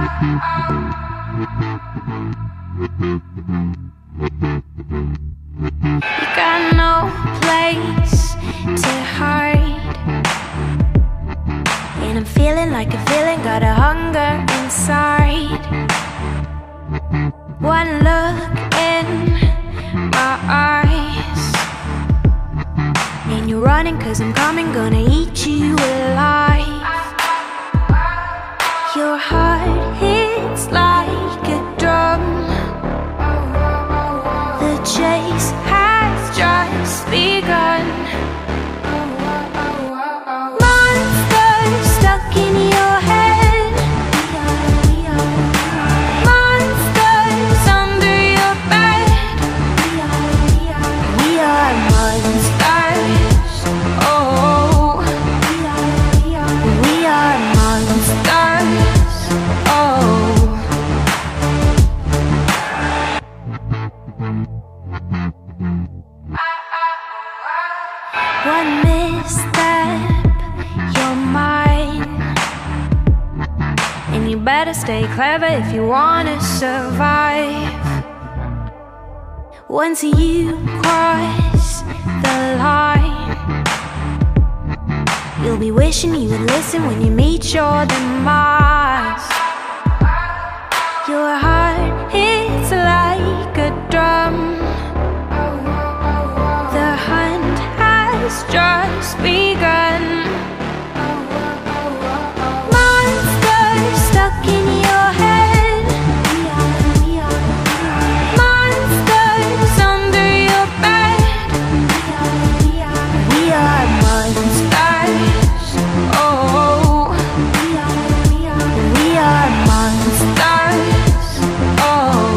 You got no place to hide, and I'm feeling like a villain, got a hunger inside. One look in my eyes, and you're running 'cause I'm coming, gonna eat you alive. Your heart hits like a drum, the chase has just begun. Monsters stuck in your head, monsters under your bed. We are monsters, oh. We are monsters, oh. One misstep, you're mine, and you better stay clever if you wanna survive. Once you cross the line, you'll be wishing you would listen when you meet your demise. Your heart hits like a drum, the hunt has just begun. Monsters stuck in your head, monsters under your bed. We are monsters, oh. We are monsters, oh.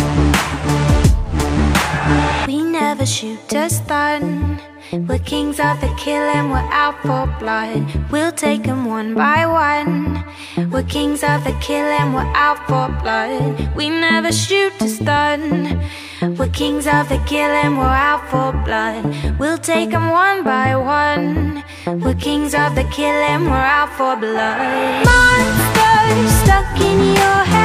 We never shoot to stun, we're kings of the kill and we're out for blood. We'll take them one by one. We're kings of the kill and we're out for blood. We never shoot to stun. We're kings of the kill and we're out for blood. We'll take them one by one. We're kings of the kill and we're out for blood. Monsters stuck in your head,